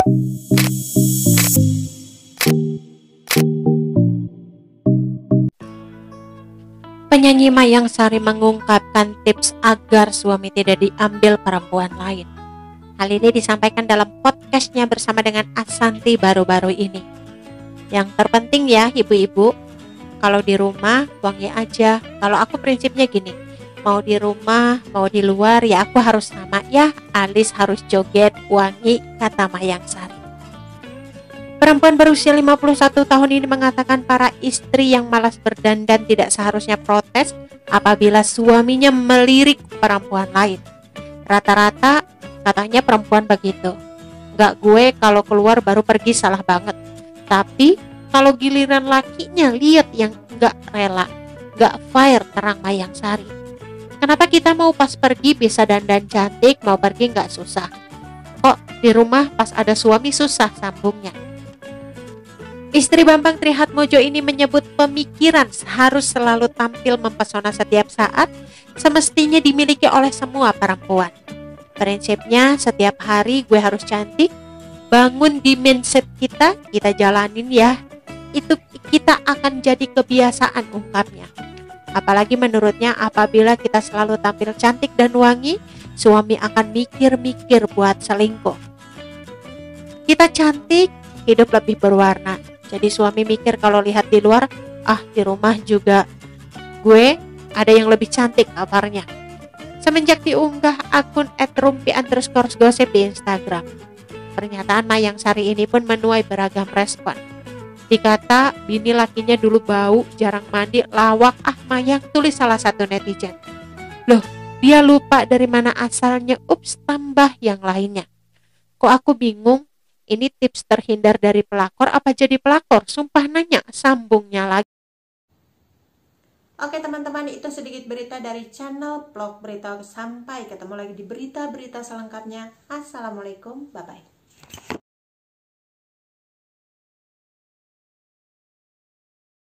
Penyanyi Mayang Sari mengungkapkan tips agar suami tidak diambil perempuan lain. Hal ini disampaikan dalam podcastnya bersama dengan Ashanty baru-baru ini. Yang terpenting ya ibu-ibu, kalau di rumah wangi aja. Kalau aku prinsipnya gini, mau di rumah mau di luar ya aku harus sama ya, alis harus joget wangi, kata Mayang Sari. Perempuan berusia 51 tahun ini mengatakan para istri yang malas berdandan tidak seharusnya protes apabila suaminya melirik perempuan lain. Rata-rata katanya perempuan begitu. Gak gue kalau keluar baru pergi salah banget. Tapi kalau giliran lakinya lihat yang gak rela, gak fair, terang Mayang Sari. Kenapa kita mau pas pergi bisa dandan cantik, mau pergi gak susah? Kok di rumah pas ada suami susah sambungnya? Istri Bambang Trihatmojo ini menyebut pemikiran harus selalu tampil mempesona setiap saat semestinya dimiliki oleh semua perempuan. Prinsipnya setiap hari gue harus cantik, bangun di mindset kita jalanin ya. Itu kita akan jadi kebiasaan, ungkapnya. Apalagi menurutnya apabila kita selalu tampil cantik dan wangi, suami akan mikir-mikir buat selingkuh. Kita cantik, hidup lebih berwarna. Jadi suami mikir kalau lihat di luar, di rumah juga gue ada yang lebih cantik kabarnya. Semenjak diunggah akun @rumpi_gosip di Instagram, pernyataan Mayang Sari ini pun menuai beragam respon. Dikata bini lakinya dulu bau, jarang mandi, lawak, Mayang, tulis salah satu netizen. Loh, dia lupa dari mana asalnya, ups, tambah yang lainnya. Kok aku bingung? Ini tips terhindar dari pelakor apa jadi pelakor? Sumpah nanya, sambungnya lagi. Oke teman-teman, itu sedikit berita dari channel Vlog Berita. Sampai ketemu lagi di berita-berita selengkapnya. Assalamualaikum, bye-bye.